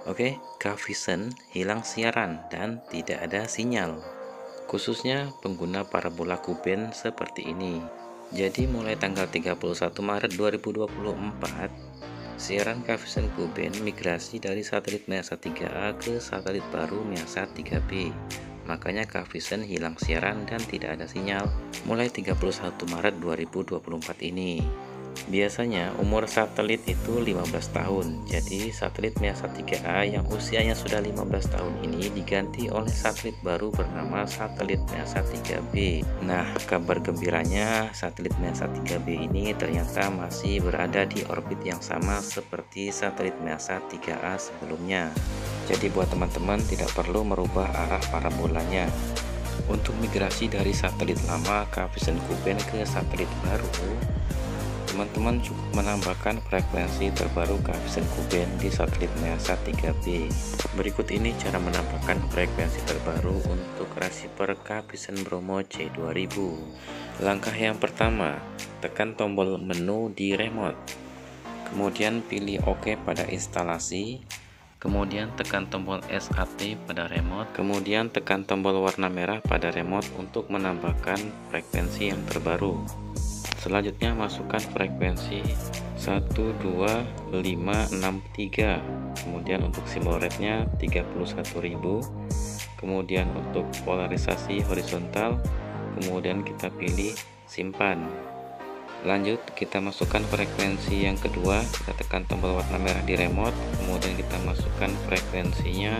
Oke, Kavisen hilang siaran dan tidak ada sinyal, khususnya pengguna parabola Kuben seperti ini. Jadi mulai tanggal 31 Maret 2024, siaran Kavisen Kuben migrasi dari satelit Measat 3A ke satelit baru Measat 3B. Makanya Kavisen hilang siaran dan tidak ada sinyal mulai 31 Maret 2024 ini. Biasanya umur satelit itu 15 tahun. Jadi satelit Measat 3A yang usianya sudah 15 tahun ini diganti oleh satelit baru bernama satelit Measat 3B. Nah, kabar gembiranya satelit Measat 3B ini ternyata masih berada di orbit yang sama seperti satelit Measat 3A sebelumnya. Jadi buat teman-teman tidak perlu merubah arah parabolanya. Untuk migrasi dari satelit lama Kavisen Kuben ke satelit baru, teman-teman cukup menambahkan frekuensi terbaru Kavisen Kuben di satelit Measat 3B. Berikut ini cara menambahkan frekuensi terbaru untuk receiver Kavisen Bromo C2000. Langkah yang pertama, tekan tombol menu di remote. Kemudian pilih OK pada instalasi. Kemudian tekan tombol SAT pada remote. Kemudian tekan tombol warna merah pada remote untuk menambahkan frekuensi yang terbaru. Selanjutnya masukkan frekuensi 12563. Kemudian untuk simbol rate-nya 31.000. Kemudian untuk polarisasi horizontal, kemudian kita pilih simpan. Lanjut kita masukkan frekuensi yang kedua, kita tekan tombol warna merah di remote, kemudian kita masukkan frekuensinya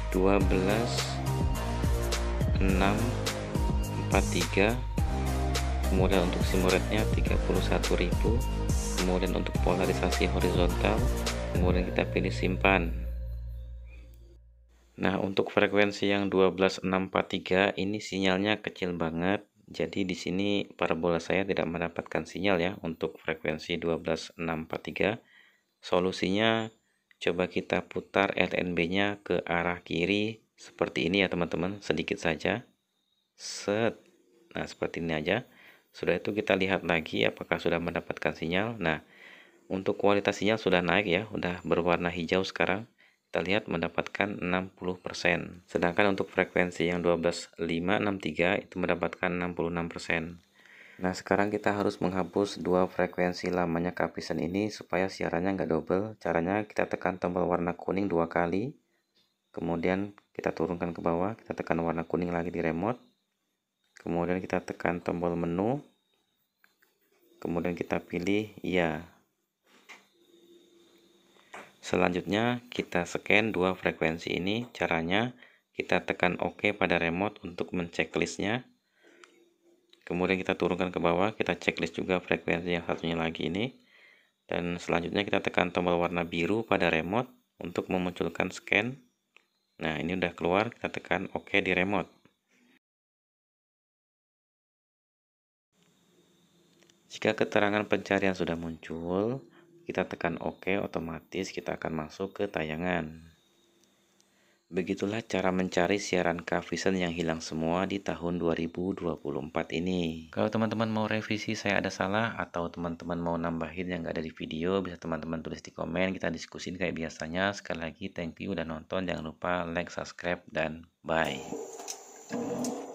12643. Kemudian untuk simbol rate-nya 31.000. Kemudian untuk polarisasi horizontal, kemudian kita pilih simpan. Nah, untuk frekuensi yang 12643 ini sinyalnya kecil banget. Jadi di sini parabola saya tidak mendapatkan sinyal ya untuk frekuensi 12643. Solusinya coba kita putar LNB-nya ke arah kiri seperti ini ya teman-teman, sedikit saja. Set. Nah, seperti ini aja. Sudah itu kita lihat lagi apakah sudah mendapatkan sinyal. Nah, untuk kualitas sinyal sudah naik ya, sudah berwarna hijau sekarang. Kita lihat mendapatkan 60%. Sedangkan untuk frekuensi yang 12563 itu mendapatkan 66%. Nah, sekarang kita harus menghapus dua frekuensi lamanya Kavisen ini supaya siarannya nggak double. Caranya kita tekan tombol warna kuning dua kali. Kemudian kita turunkan ke bawah, kita tekan warna kuning lagi di remote. Kemudian kita tekan tombol menu, kemudian kita pilih ya. Selanjutnya kita scan dua frekuensi ini. Caranya kita tekan OK pada remote untuk menceklisnya. Kemudian kita turunkan ke bawah, kita checklist juga frekuensi yang satunya lagi ini. Dan selanjutnya kita tekan tombol warna biru pada remote untuk memunculkan scan. Nah, ini udah keluar, kita tekan OK di remote. Jika keterangan pencarian sudah muncul, kita tekan OK, otomatis kita akan masuk ke tayangan. Begitulah cara mencari siaran Kavisen yang hilang semua di tahun 2024 ini. Kalau teman-teman mau revisi saya ada salah, atau teman-teman mau nambahin yang gak ada di video, bisa teman-teman tulis di komen, kita diskusin kayak biasanya. Sekali lagi, thank you udah nonton, jangan lupa like, subscribe, dan bye.